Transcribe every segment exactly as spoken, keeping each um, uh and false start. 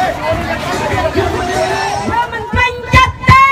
mình tranh chất đi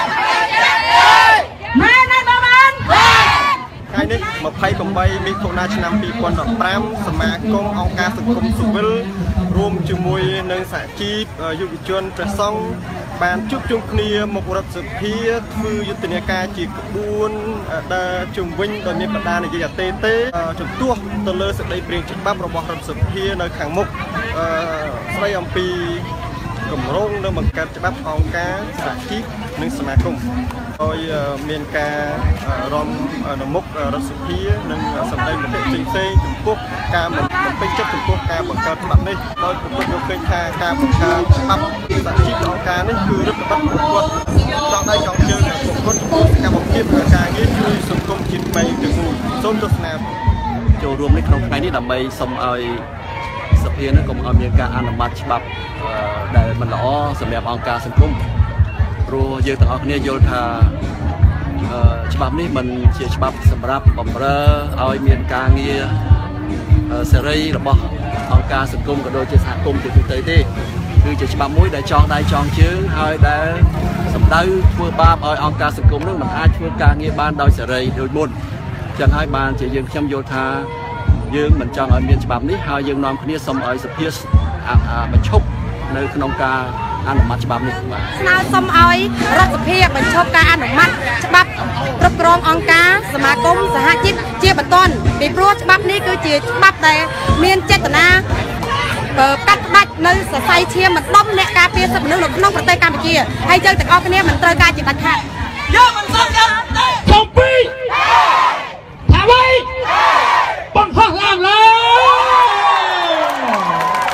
mai này bà bạn ថ្ងៃនេះยี่สิบแปดមិថុនាឆ្នាំពីរពាន់ដប់ប្រាំសមាគមអង្គការសង្គមស៊ីវិលរួមជាមួយនឹងសហជីពយុវជនព្រះសង្ឃបានជួបជុំគ្នាមករដ្ឋសភាធ្វើយុទ្ធនាការជាក្បួនដែលជំវិញដោយមានបដានយាយអតេទេជំទាស់ទៅលើសេចក្តីព្រាងច្បាប់របស់រដ្ឋសភានៅខាងមុខស្ដីអំពីគម្រោងនៅបង្កើតច្បាប់អង្គការសហជីពនិងសមាគមដោយមានការរំនៅមុខរដ្ឋសភានិងសម្ដែងមតិផ្សេងៗចំពោះការបំពេញចិត្តចំពោះការបង្កើតច្បាប់នេះដោយប្រពន្ធយកឃើញថាការបង្កើតច្បាប់សហជីពអង្គការនេះគឺរដ្ឋបတ်ប្រកបចង់ដៃចង់ជើងប្រពន្ធចំពោះការបំពេញការងារជួយសង្គមជាតិបីទាំងមូលសូមទស្សនាចូលរួមនេះក្នុងថ្ងៃនេះដើម្បីសូមឲ្យសភានេះកុំឲ្យមានការអនុម័តច្បាប់ដែលមិនល្អសម្រាប់អង្គការសង្គមព្រោះយើងទាំងអស់គ្នាយល់ថាច្បាប់នេះមិនជាច្បាប់សម្រាប់បម្រើឲ្យមានការងារសេរីរបស់អង្គការសង្គមក៏ដូចជាសហគមន៍ជាទូទៅទេគឺជាច្បាប់មួយដែលចងដៃចងជើងហើយដែលសម្ដៅធ្វើបាបឲ្យអង្គការសង្គមនឹងមិនអាចធ្វើការងារបានដោយសេរីដូចមុនចឹងហើយបានជាយើងខ្ញុំយល់ថាយើងមិនចង់ឲ្យមានច្បាប់នេះហើយយើងនាំគ្នាសូមឲ្យសភាបញ្ឈប់នៅក្នុងការអនុម័តច្បាប់នេះបាទស្នើសុំឲ្យរដ្ឋសភាបញ្ឈប់ការអនុម័តច្បាប់គ្រប់គ្រងអង្គការសមាគមសហជីពជាបន្ទាន់ពីព្រោះច្បាប់នេះគឺជាច្បាប់ដែលមានចេតនាកាត់ផ្ដាច់នៅសរសៃឈាមមិនដំអ្នកការពារសិទ្ធិមនុស្សនៅក្នុងប្រទេសកម្ពុជាហើយយើងទាំងអស់គ្នាមិនត្រូវការជាដាច់ខាតយកមិនសុំយកចំពីថាໄວបង្ហោះឡើងឡើយ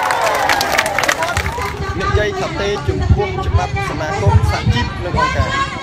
និយាយថាទេចំពោះច្បាប់សមាគមសហជីពនិងអង្គការ